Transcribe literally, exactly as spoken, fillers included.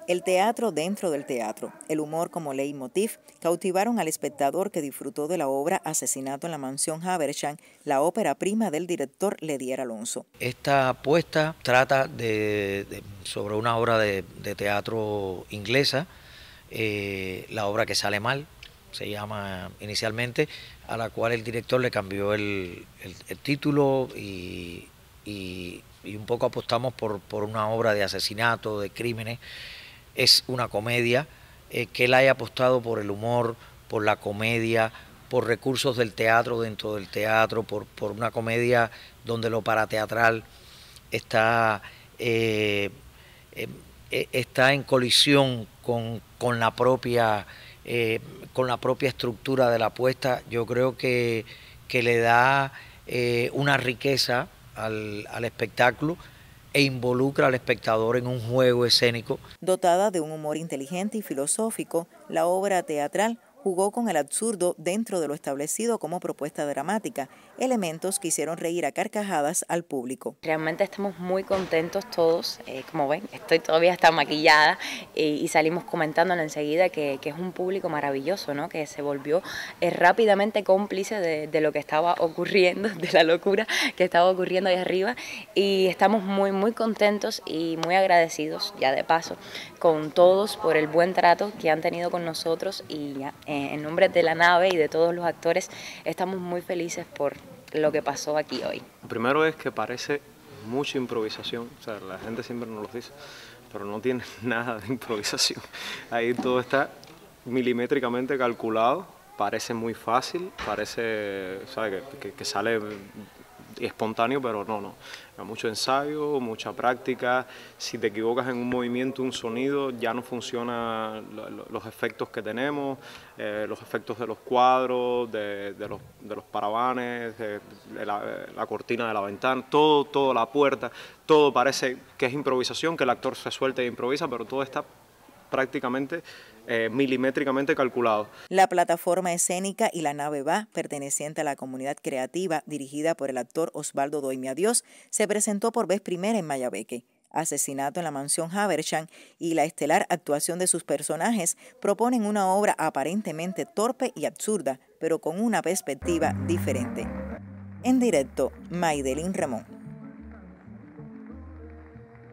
El teatro dentro del teatro, el humor como leitmotiv, cautivaron al espectador que disfrutó de la obra Asesinato en la Mansión Haversham, la ópera prima del director Ledier Alonso. Esta puesta trata de, de, sobre una obra de, de teatro inglesa, eh, la obra que sale mal, se llama inicialmente, a la cual el director le cambió el, el, el título y, y, y un poco apostamos por, por una obra de asesinato, de crímenes. Es una comedia, eh, que él haya apostado por el humor, por la comedia, por recursos del teatro dentro del teatro, por, por una comedia donde lo parateatral está, eh, eh, está en colisión con, con, la propia, eh, con la propia estructura de la puesta. Yo creo que, que le da eh, una riqueza al, al espectáculo e involucra al espectador en un juego escénico. Dotada de un humor inteligente y filosófico, la obra teatral jugó con el absurdo dentro de lo establecido como propuesta dramática, elementos que hicieron reír a carcajadas al público. Realmente estamos muy contentos todos, eh, como ven, estoy todavía hasta maquillada eh, y salimos comentándolo enseguida que, que es un público maravilloso, ¿no? Que se volvió eh, rápidamente cómplice de, de lo que estaba ocurriendo, de la locura que estaba ocurriendo ahí arriba, y estamos muy muy contentos y muy agradecidos, ya de paso, con todos por el buen trato que han tenido con nosotros, y ya, eh, en nombre de la nave y de todos los actores estamos muy felices por lo que pasó aquí hoy. Lo primero es que parece mucha improvisación, o sea, la gente siempre nos lo dice, pero no tiene nada de improvisación. Ahí todo está milimétricamente calculado, parece muy fácil, parece, ¿sabe? Que, que, que sale espontáneo, pero no, no. Hay mucho ensayo, mucha práctica. Si te equivocas en un movimiento, un sonido, ya no funcionan los efectos que tenemos, eh, los efectos de los cuadros, de, de, los, de los paravanes, de, de la, la cortina de la ventana, todo, todo, la puerta, todo parece que es improvisación, que el actor se suelta e improvisa, pero todo está prácticamente eh, milimétricamente calculado. La plataforma escénica y la nave va, perteneciente a la comunidad creativa dirigida por el actor Osvaldo Doimia Dios, se presentó por vez primera en Mayabeque. Asesinato en la Mansión Haversham y la estelar actuación de sus personajes proponen una obra aparentemente torpe y absurda, pero con una perspectiva diferente. En directo, Maydelin Ramón.